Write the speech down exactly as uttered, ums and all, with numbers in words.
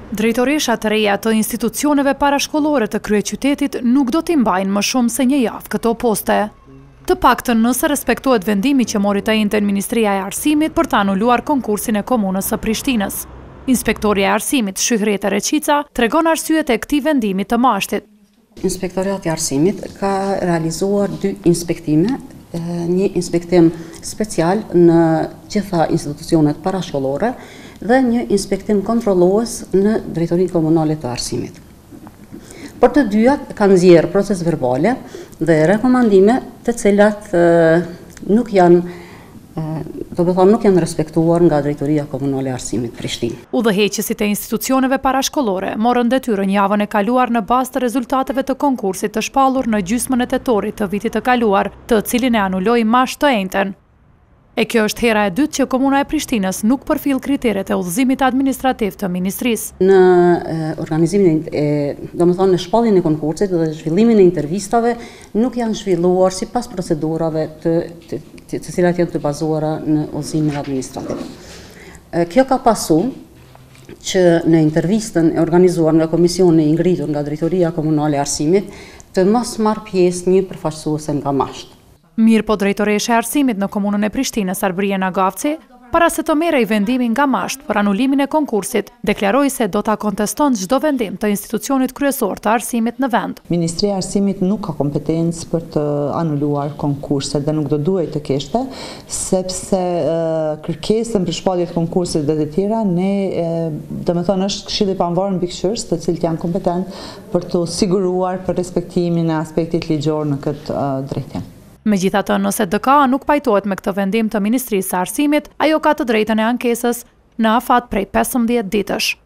Drejtoreshat të reja të institucioneve parashkollore të kryeqytetit nuk do t'i mbajnë më shumë se një javë këto poste. Të paktën nëse respektohet vendimi që mori të njëjtën Ministria e Arsimit për të anuluar konkursin e komunës së Prishtinës. Inspektoria e Arsimit Shyhreta Reqica tregon arsyet e këtij vendimi të mashtit. Inspektoriati i Arsimit ka realizuar dy inspektime, një inspektim special në gjitha institucionet parashkollore dhe një inspektim kontrollues në Drejtorinë Komunale të Arsimit. Për të dyjat kanë nxjerrë proces verbale dhe rekomandime të cilat nuk janë do të thonë nuk janë respektuar nga Drejtoria Komunale e Arsimit Prishtinë. Udhëheqësit e institucioneve parashkollore morën detyrën javën e kaluar në bazë të rezultateve të konkursit të shpallur në gjysmën e tetorit të vitit të kaluar, të cilin e anuloi mash të njëjtën. E kjo është hera e dytë që Komuna e Prishtinës nuk përfill kriteret e udhëzimit administrativ të Ministrisë. Në organizimin e, domethënë në shpalljen e konkursit dhe zhvillimin e intervistave nuk janë zhvilluar sipas procedurave të, të, të, të cilat janë të bazuara në udhëzimin administrativ. Kjo ka pasur që në intervistën e organizuar nga komisioni i ngritur nga Drejtoria Komunale e Arsimit të mos marrë pjesë një përfaqësuese nga mashtë. Mirë po drejtoresha e Arsimit në komunën e Prishtinës Arbria Nagavci, para se të merrej vendimin nga mashtë për anulimin e konkursit, deklaroi se do ta konteston çdo vendim të institucionit kryesor të arsimit në vend. Ministria e Arsimit nuk ka kompetencë për të anuluar konkurset dhe nuk do duhet të kishte, sepse uh, kërkesën për shpallje të konkursit dhe të tjera, ne domethënë është Këshilli i Pavarur Mbikëqyrës, të cilët janë kompetent për të siguruar për respektimin e aspektit ligjor në këtë uh, drejtim. Megjithatë, nëse D K A nuk pajtohet me këtë vendim të Ministrisë së Arsimit, ajo ka të drejtën e ankesës në afat prej pesëmbëdhjetë ditësh.